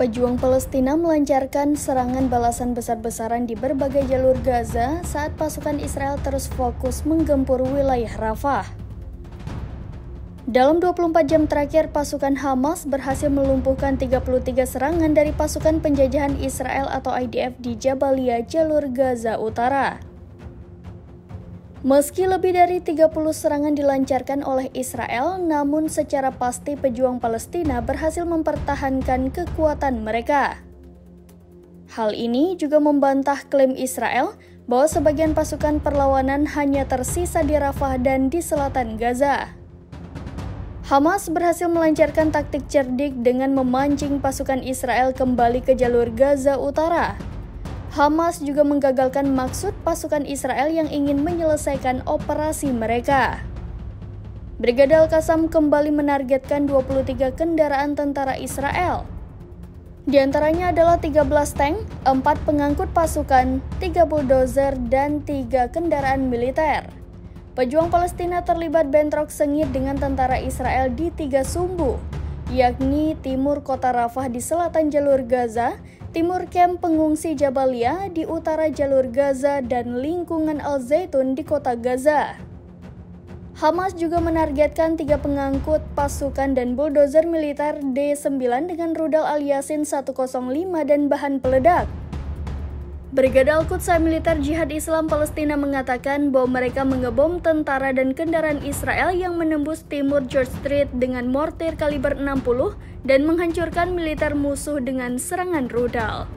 Pejuang Palestina melancarkan serangan balasan besar-besaran di berbagai jalur Gaza saat pasukan Israel terus fokus menggempur wilayah Rafah. Dalam 24 jam terakhir, pasukan Hamas berhasil melumpuhkan 33 serangan dari pasukan penjajahan Israel atau IDF di Jabalia, jalur Gaza Utara. Meski lebih dari 30 serangan dilancarkan oleh Israel, namun secara pasti pejuang Palestina berhasil mempertahankan kekuatan mereka. Hal ini juga membantah klaim Israel bahwa sebagian pasukan perlawanan hanya tersisa di Rafah dan di selatan Gaza. Hamas berhasil melancarkan taktik cerdik dengan memancing pasukan Israel kembali ke jalur Gaza Utara. Hamas juga menggagalkan maksud pasukan Israel yang ingin menyelesaikan operasi mereka. Brigade Al-Qassam kembali menargetkan 23 kendaraan tentara Israel. Di antaranya adalah 13 tank, 4 pengangkut pasukan, 3 bulldozer, dan 3 kendaraan militer. Pejuang Palestina terlibat bentrok sengit dengan tentara Israel di 3 sumbu, yakni timur kota Rafah di selatan jalur Gaza, timur kamp pengungsi Jabalia di utara jalur Gaza, dan lingkungan Al-Zaitun di kota Gaza. Hamas juga menargetkan 3 pengangkut pasukan dan bulldozer militer D9 dengan rudal Al-Yasin 105 dan bahan peledak. Brigade Al-Quds militer Jihad Islam Palestina mengatakan bahwa mereka mengebom tentara dan kendaraan Israel yang menembus timur George Street dengan mortir kaliber 60 dan menghancurkan militer musuh dengan serangan rudal.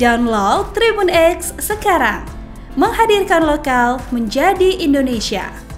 Download Tribun X sekarang, menghadirkan lokal menjadi Indonesia.